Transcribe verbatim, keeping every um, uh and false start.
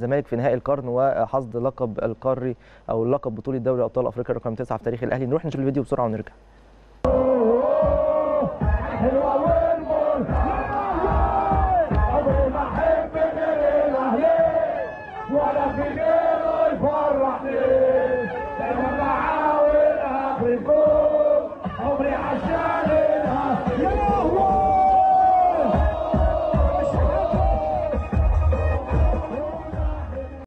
الزمالك في نهائي القرن وحصد لقب القاري او لقب بطوله دوري ابطال افريقيا رقم تسعة في تاريخ الاهلي. نروح نشوف الفيديو بسرعه ونرجع. ولا في غيره يفرحني